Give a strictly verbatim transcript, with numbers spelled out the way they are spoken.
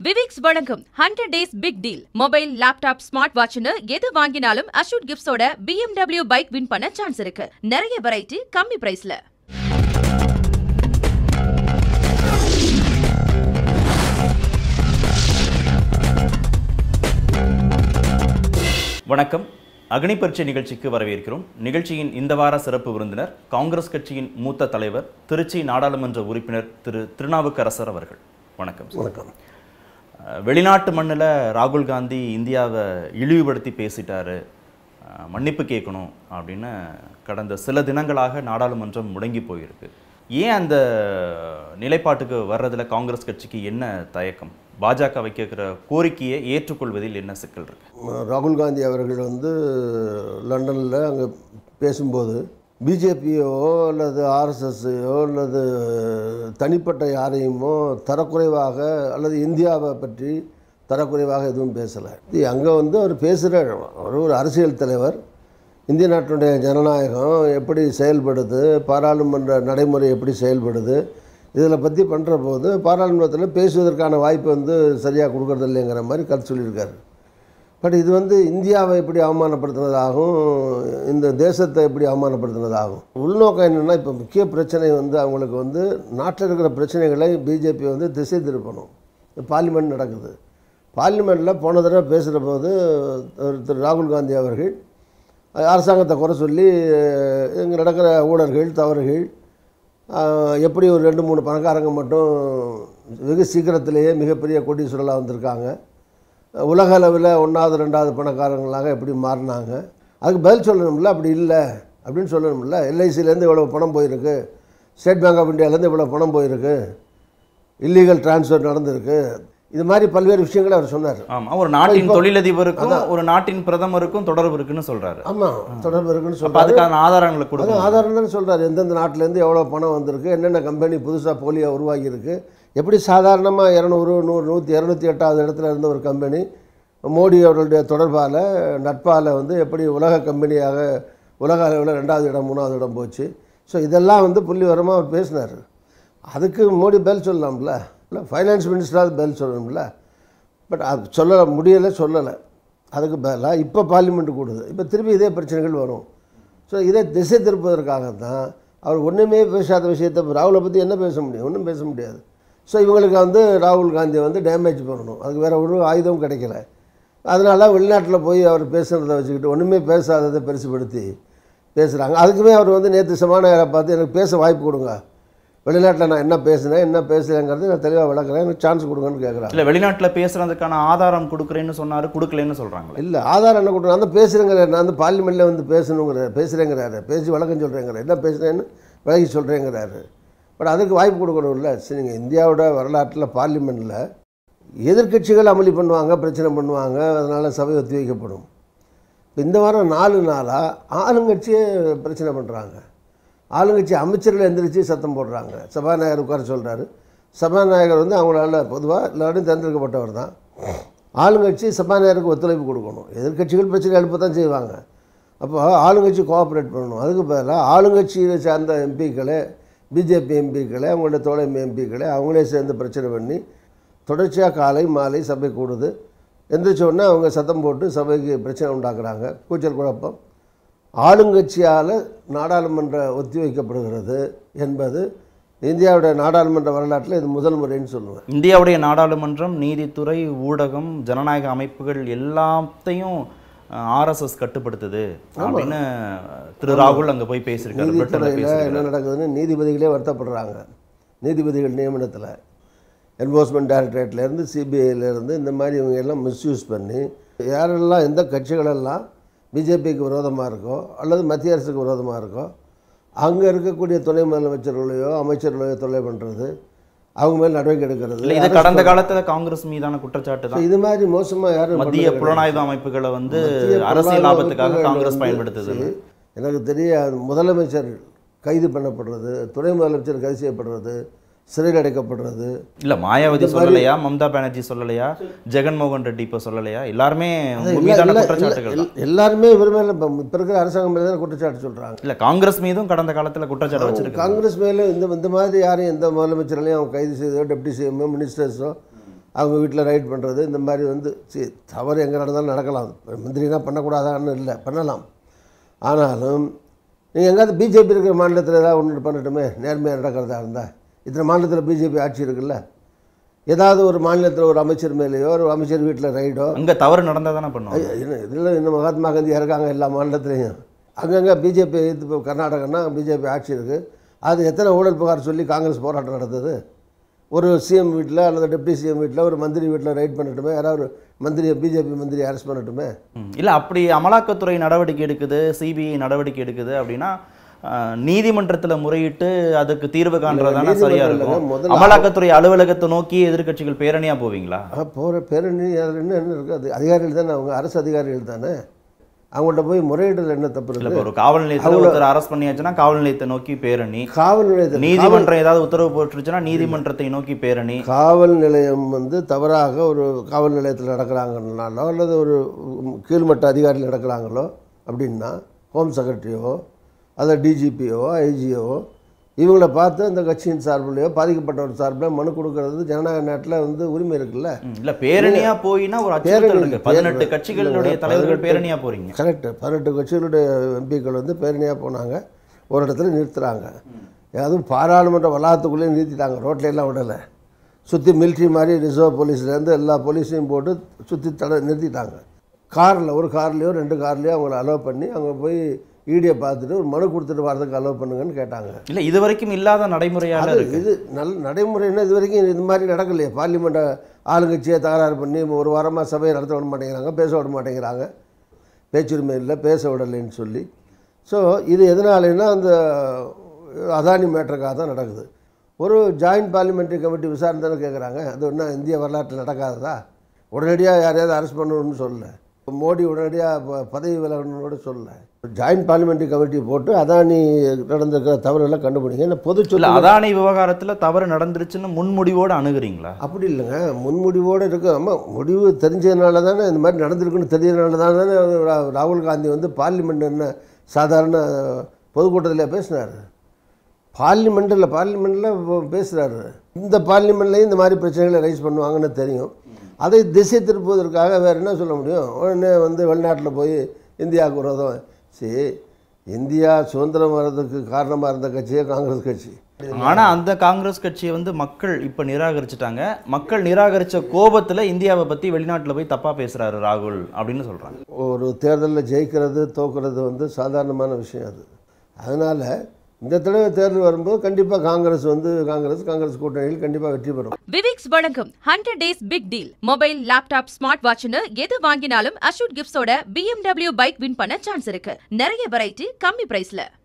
Viveks valangum one hundred days big deal. Mobile, laptop, smartwatch னு எது வாங்கினாலும் assured gifts ஓட B M W bike win பண்ண chance இருக்கு. நிறைய Vareity கம்மி பிரைஸ்ல. வணக்கம். அக்னி பரீட்சை நிகழ்ச்சிக்கு வரவேற்கிறோம். நிகழ்ச்சியின் இந்த வார சிறப்பு விருந்தினர் காங்கிரஸ் கட்சியின் மூத்த தலைவர் திருச்சி நாடாளுமன்ற உறுப்பினர் திரு திருநாவுக்கரசர் அவர்கள். வணக்கம். வணக்கம். வெளிநாட்டு மண்ணில் ராகுல் காந்தி இந்தியாவை இழிவுபடுத்தி பேசிட்டாரு, மன்னிப்பு கேட்கணும் அப்படின்னு கடந்த சில தினங்களாக நாடாளுமன்றம் முடங்கி போயிருக்கு. ஏன் அந்த நிலைப்பாட்டுக்கு வர்றதில் காங்கிரஸ் கட்சிக்கு என்ன தயக்கம்? பாஜக வைக்கிற கோரிக்கையை ஏற்றுக்கொள்வதில் என்ன சிக்கல் இருக்கு? ராகுல் காந்தி அவர்கள் வந்து லண்டனில் அங்கே பேசும்போது பிஜேபியோ அல்லது ஆர்எஸ்எஸ்ஸையோ அல்லது தனிப்பட்ட யாரையுமோ தரக்குறைவாக அல்லது இந்தியாவை பற்றி தரக்குறைவாக எதுவும் பேசலை. அங்கே வந்து அவர் பேசுகிற அவர் ஒரு அரசியல் தலைவர். இந்திய நாட்டினுடைய ஜனநாயகம் எப்படி செயல்படுது, பாராளுமன்ற நடைமுறை எப்படி செயல்படுது, இதில் பற்றி பண்ணுற போது பாராளுமன்றத்தில் பேசுவதற்கான வாய்ப்பு வந்து சரியாக கொடுக்கறது இல்லைங்கிற மாதிரி கருத்து சொல்லியிருக்காரு. பட் இது வந்து இந்தியாவை எப்படி அவமானப்படுத்தினதாகும், இந்த தேசத்தை எப்படி அவமானப்படுத்தினதாகும். உள்நோக்கம் என்னென்னா, இப்போ முக்கிய பிரச்சனை வந்து அவங்களுக்கு வந்து நாட்டில் இருக்கிற பிரச்சனைகளை பிஜேபி வந்து திசை திருப்பணும். பார்லிமெண்ட் நடக்குது. பார்லிமெண்ட்டில் போன தடவை பேசுகிற போது திரு ராகுல் காந்தி அவர்கள் அரசாங்கத்தை குறை சொல்லி இங்கே நடக்கிற ஊழல்கள் தவறுகள், எப்படி ஒரு ரெண்டு மூணு பணக்காரங்க மட்டும் வெகு சீக்கிரத்திலேயே மிகப்பெரிய கோடீஸ்வரலாக வந்திருக்காங்க, உலக அளவில் ஒன்றாவது ரெண்டாவது பணக்காரங்களாக எப்படி மாறினாங்க, அதுக்கு பதில் சொல்லணும்ல. அப்படி இல்லை அப்படின்னு சொல்லணும்ல. எல்ஐசிலேருந்து இவ்வளோ பணம் போயிருக்கு, ஸ்டேட் பேங்க் ஆஃப் இந்தியாவிலேருந்து இவ்வளோ பணம் போயிருக்கு, இல்லீகல் டிரான்ஸ்ஃபர் நடந்திருக்கு, இது மாதிரி பல்வேறு விஷயங்களை அவர் சொன்னார். ஆமாம், ஒரு நாட்டின் தொழிலதிபருக்கும் ஒரு நாட்டின் பிரதமருக்கும் தொடர்பு இருக்குன்னு சொல்கிறாரு. ஆமாம், தொடர்பு இருக்குன்னு சொல்கிறாரு. அதுக்கான ஆதாரங்களை கொடுக்க ஆதாரம் தான் சொல்கிறார். எந்தெந்த நாட்டிலேருந்து எவ்வளோ பணம் வந்திருக்கு, என்னென்ன கம்பெனி புதுசாக போலியாக உருவாகியிருக்கு, எப்படி சாதாரணமாக இரநூறு நூறு நூற்றி இரநூத்தி எட்டாவது இடத்துல இருந்த ஒரு கம்பெனி மோடி அவர்களுடைய தொடர்பால் நட்பால் வந்து எப்படி உலக கம்பெனியாக உலக அளவில் ரெண்டாவது இடம் மூணாவது இடம் போச்சு. ஸோ இதெல்லாம் வந்து புள்ளிவரமாக அவர் பேசினார். அதுக்கு மோடி பதில் சொல்லலாம்ல, இல்லை ஃபைனான்ஸ் மினிஸ்டராக பதில் சொல்லணும்ல. பட் அது சொல்ல முடியலை, சொல்லலை. அதுக்கு பதிலாக இப்போ பார்லிமெண்ட்டு கூடுது, இப்போ திருப்பி இதே பிரச்சனைகள் வரும். ஸோ இதை திசை திருப்பதற்காக தான் அவர் ஒன்றுமே பேசாத விஷயத்தை ராகுலை பற்றி என்ன பேச முடியும்? ஒன்றும் பேச முடியாது. ஸோ இவங்களுக்கு வந்து ராகுல் காந்தியை வந்து டேமேஜ் பண்ணணும், அதுக்கு வேறு ஒரு ஆயுதம் கிடைக்கல. அதனால வெளிநாட்டில் போய் அவர் பேசுகிறத வச்சுக்கிட்டு ஒன்றுமே பேசாததை பெருசுப்படுத்தி பேசுகிறாங்க. அதுக்குமே அவர் வந்து நேற்று சமாதானம் பார்த்து எனக்கு பேச வாய்ப்பு கொடுங்க, வெளிநாட்டில் நான் என்ன பேசுனேன் என்ன பேசுகிறேங்கிறது நான் தெளிவாக விளக்குறேன், எனக்கு சான்ஸ் கொடுங்கன்னு கேட்குறாங்க. இல்லை, வெளிநாட்டில் பேசுகிறதுக்கான ஆதாரம் கொடுக்குறேன்னு சொன்னார், கொடுக்கலன்னு சொல்கிறாங்க. இல்லை, ஆதாரம் என்ன கொடுக்குறேன், அந்த பேசுகிறேங்கிறார். நான் வந்து பார்லிமெண்ட்டில் வந்து பேசணுங்கிற பேசுகிறேங்கிறாரு, பேசி வழக்கம் சொல்கிறேங்கிறார், என்ன பேசுகிறேன்னு விலகி சொல்கிறேங்கிறாரு. பட் அதுக்கு வாய்ப்பு கொடுக்கணும்ல. சரி, நீங்கள் இந்தியாவோட வரலாற்றில் பார்லிமெண்ட்டில் எதிர்கட்சிகள் அமளி பண்ணுவாங்க, பிரச்சனை பண்ணுவாங்க, அதனால் சபை ஒத்தி வைக்கப்படும். இப்போ இந்த வாரம் நாலு நாளாக ஆளுங்கட்சியே பிரச்சனை பண்ணுறாங்க. ஆளுங்கட்சி அமைச்சர்கள் எந்திரிச்சு சத்தம் போடுறாங்க. சபாநாயகர் உட்கார சொல்கிறாரு. சபாநாயகர் வந்து அவங்களால பொதுவாக எல்லாரும் தேர்ந்தெடுக்கப்பட்டவர் தான். ஆளுங்கட்சி சபாநாயகருக்கு ஒத்துழைப்பு கொடுக்கணும். எதிர்கட்சிகள் பிரச்சனை எழுப்ப தான் செய்வாங்க. அப்போ ஆளுங்கட்சி கோஆப்ரேட் பண்ணணும். அதுக்கு பதிலாக ஆளுங்கட்சியை சார்ந்த எம்பிக்களை, பிஜேபி எம்பிக்களை, அவங்களோட தோழமை எம்பிக்களை அவங்களே சேர்ந்து பிரச்சனை பண்ணி தொடர்ச்சியாக காலை மாலை சபை கூடுது. எந்திரிச்சோடனே அவங்க சத்தம் போட்டு சபைக்கு பிரச்சனை உண்டாக்குறாங்க, கூச்சல் குழப்பம். ஆளுங்கட்சியால் நாடாளுமன்ற ஒத்தி வைக்கப்படுகிறது என்பது இந்தியாவுடைய நாடாளுமன்ற வரலாற்றில் இது முதல் முறைன்னு சொல்லுவேன். இந்தியாவுடைய நாடாளுமன்றம், நீதித்துறை, ஊடகம், ஜனநாயக அமைப்புகள் எல்லாத்தையும் ஆர்எஸ்எஸ் கட்டுப்படுத்துது அப்படின்னு திரு ராகுல் அங்கே போய் பேசியிருக்காரு. நீதித்துறையில் என்ன நடக்குதுன்னு நீதிபதிகளே வருத்தப்படுறாங்க. நீதிபதிகள் நியமனத்தில் என்ஃபோர்ஸ்மெண்ட் டைரக்டரேட்லேருந்து சிபிஐலேருந்து இந்த மாதிரி இவங்க எல்லாம் மிஸ்யூஸ் பண்ணி யாரெல்லாம் எந்த கட்சிகளெல்லாம் பிஜேபிக்கு விரோதமாக இருக்கோ அல்லது மத்திய அரசுக்கு விரோதமாக இருக்கோ அங்கே இருக்கக்கூடிய துணை முதலமைச்சர்களையோ அமைச்சர்களையோ தொல்லை பண்ணுறது, அவங்க மேல் நடவடிக்கை எடுக்கிறது. இது கடந்த காலத்தில் காங்கிரஸ் மீதான குற்றச்சாட்டு தான். இது மாதிரி மோசமாக யாரும் மத்திய புலனாய்வு அமைப்புகளை வந்து அரசியல் லாபத்துக்காக காங்கிரஸ் பயன்படுத்துது. எனக்கு தெரிய முதலமைச்சர் கைது பண்ணப்படுறது, துணை முதலமைச்சர் கைது செய்யப்படுறது, சிறையில் அடைக்கப்படுறது. இல்லை, மாயாவதி சொல்லலையா, மம்தா பானர்ஜி சொல்லலையா, ஜெகன்மோகன் ரெட்டி இப்போ சொல்லலையா? எல்லாருமே குற்றச்சாட்டுகள், எல்லாருமே இவர் மேலே இப்போ இருக்கிற அரசாங்கம் மேலே தான் குற்றச்சாட்டு சொல்கிறாங்க. இல்லை, காங்கிரஸ் மீதும் கடந்த காலத்தில் குற்றச்சாட்டு வச்சிருக்காங்க. காங்கிரஸ் மேலே இந்த இந்த மாதிரி யாரையும் எந்த முதலமைச்சர்களையும் அவங்க கைது செய்தோ, டெப்டி சிஎம்மோ, மினிஸ்டர்ஸோ அவங்க வீட்டில் ரைட் பண்ணுறது இந்த மாதிரி வந்து சரி தவறு எங்கே நடந்தாலும் நடக்கலாம். மந்திரினா பண்ணக்கூடாதான்னு இல்லை, பண்ணலாம். ஆனாலும் நீங்கள் எங்கேயாவது பிஜேபி இருக்கிற மாநிலத்தில் ஏதாவது ஒன்று பண்ணட்டுமே, நேர்மையாக நடக்கிறதா இருந்தால். இத்தனை மாநிலத்தில் பிஜேபி ஆட்சி இருக்குல்ல, ஏதாவது ஒரு மாநிலத்தில் ஒரு அமைச்சர் மேலேயோ ஒரு அமைச்சர் வீட்டில் ரைடோ அங்கே தவறு நடந்தால் தானே பண்ணுவோம். இதில் இன்னும் மகாத்மா காந்தி இருக்காங்க எல்லா மாநிலத்திலையும். அங்கங்கே பிஜேபி இப்போ கர்நாடகன்னா பிஜேபி ஆட்சி இருக்குது. அது எத்தனை ஊழல் புகார் சொல்லி காங்கிரஸ் போராட்டம் நடந்தது. ஒரு சிஎம் வீட்டில் அல்லது டெப்டி சிஎம் வீட்டில் ஒரு மந்திரி வீட்டில் ரைட் பண்ணட்டுமே, யாராவது ஒரு மந்திரி பிஜேபி மந்திரி அரெஸ்ட் பண்ணட்டுமே. இல்லை அப்படி அமலாக்கத்துறை நடவடிக்கை எடுக்குது, சிபிஐ நடவடிக்கை எடுக்குது அப்படின்னா நீதிமன்றத்தில் முறையிட்டு அதுக்கு தீர்வு காண்றதான சரியா இருக்கும். அமலாக்கத்துறை அலுவலகத்தை நோக்கி எதிர்கட்சிகள் பேரணியாக போவீங்களா? போகிற பேரணி அதில் என்ன என்ன இருக்குது, அது அதிகாரிகள் தானே, அவங்க அரசு அதிகாரிகள் தானே, அவங்கள்ட்ட போய் முறையிடல என்ன தப்பு இருக்கு? ஒரு காவல் நிலையத்தில் ஒருத்தர் அரெஸ்ட் பண்ணியாச்சுன்னா காவல் நிலையத்தை நோக்கி பேரணி, காவல் நிலையத்தில் நீதிமன்றம் ஏதாவது உத்தரவு போட்டுருச்சுன்னா நீதிமன்றத்தை நோக்கி பேரணி. காவல் நிலையம் வந்து தவறாக ஒரு காவல் நிலையத்தில் நடக்கிறாங்கன்னாலோ அல்லது ஒரு கீழ்மட்ட அதிகாரிகள் நடக்கிறாங்களோ அப்படின்னா ஹோம் செக்ரட்டரியோ அல்லது டிஜிபியோ ஐஜியோ இவங்களை பார்த்து அந்த கட்சியின் சார்பிலையோ பாதிக்கப்பட்டவர் சார்பில் மனு கொடுக்கறது ஜனநாயக நாட்டில் வந்து உரிமை இருக்குல்ல. இல்லை பேரணியா போயினா ஒரு பேரணி பதினெட்டு கட்சிகளுடைய தலைவர்கள் பேரணியாக போகிறீங்க. கரெக்டு, பதினெட்டு கட்சிகளுடைய எம்பிக்கள் வந்து பேரணியாக போனாங்க, ஒரு இடத்துல நிறுத்துகிறாங்க. அதுவும் பாராளுமன்ற வளாகத்துக்குள்ளேயே நிறுத்திட்டாங்க, ரோட்டில் எல்லாம் விடலை. சுற்றி மிலிட்ரி மாதிரி ரிசர்வ் போலீஸ்லேருந்து எல்லா போலீஸையும் போட்டு சுற்றி தடை நிறுத்திட்டாங்க. காரில் ஒரு கார்லேயோ ரெண்டு கார்லேயோ அவங்கள அலோவ் பண்ணி அங்கே போய் ஈடியை பார்த்துட்டு ஒரு மனு கொடுத்துட்டு வரதுக்கு அலோவ் பண்ணுங்கன்னு கேட்டாங்க. இல்லை இது வரைக்கும் இல்லாத நடைமுறையாக இருக்குது. இது நல்ல நடைமுறைன்னா இது வரைக்கும் இது மாதிரி நடக்கலையே. பார்லிமெண்ட்டை ஆளுங்கட்சியை தகராறு பண்ணி ஒரு வாரமாக சபையை நடத்த விட மாட்டேங்கிறாங்க, பேச விட மாட்டேங்கிறாங்க, பேச்சுரிமை இல்லை, பேச விடலைன்னு சொல்லி. ஸோ இது எதனாலன்னா அந்த அதானி மேட்டருக்காக தான் நடக்குது. ஒரு ஜாயின்ட் பார்லிமெண்ட்ரி கமிட்டி விசாரணை தானே கேட்குறாங்க. அது ஒன்றா இந்திய வரலாற்றில் நடக்காததா? உடனடியாக யாரையாவது அரெஸ்ட் பண்ணணும்னு சொல்லலை, மோடி உடனடியாக பதவி விலகணும்னு சொல்லலை. ஜாயின்ட் பார்லிமெண்ட்ரி கமிட்டி போட்டு அதானி நடந்திருக்கிற தவறுகளை கண்டுபிடிங்க. என்ன பொது சொல்ல அதானி விவகாரத்தில் தவறு நடந்துருச்சுன்னு முன்முடிவோடு அணுகுறீங்களா? அப்படி இல்லைங்க, முன்முடிவோடு இருக்கு. ஆமாம், முடிவு தெரிஞ்சதுனால தானே இந்த மாதிரி நடந்திருக்குன்னு தெரியறதுனால தானே ராகுல் காந்தி வந்து பார்லிமெண்ட் என்ன சாதாரண பொதுக்கூட்டத்தில் பேசினார். பார்லிமெண்ட்டில் பார்லிமெண்ட்டில் பேசுகிறாரு. இந்த பார்லிமெண்ட்லேயும் இந்த மாதிரி பிரச்சனைகளை ரைஸ் பண்ணுவாங்கன்னு தெரியும். அதை திசை திருப்புவதற்காக வேறு என்ன சொல்ல முடியும்? உடனே வந்து வெளிநாட்டில் போய் இந்தியாவுக்கு விரோதம். சரி, இந்தியா சுதந்திரம் வர்றதுக்கு காரணமாக இருந்த கட்சியே காங்கிரஸ் கட்சி. ஆனால் அந்த காங்கிரஸ் கட்சியை வந்து மக்கள் இப்போ நிராகரிச்சுட்டாங்க. மக்கள் நிராகரித்த கோபத்தில் இந்தியாவை பற்றி வெளிநாட்டில் போய் தப்பாக பேசுகிறாரு ராகுல் அப்படின்னு சொல்கிறாங்க. ஒரு தேர்தலில் ஜெயிக்கிறது தோக்குறது வந்து சாதாரணமான விஷயம். அது அதனால் இந்த தடவை தேர்தல் வரும்போது கண்டிப்பாக காங்கிரஸ் வந்து காங்கிரஸ் காங்கிரஸ் கூட்டணியில் கண்டிப்பாக வெற்றி பெறும். விவேக்ஸ் வழங்கும் hundred days big deal. Mobile, laptop, smart வாட்ச்னு எது வாங்கினாலும் அஷூட் கிஃப்ட்ஸோட B M W bike win பண்ண சான்ஸ் இருக்கு. நிறைய வெரைட்டி கம்மி பிரைஸ்ல.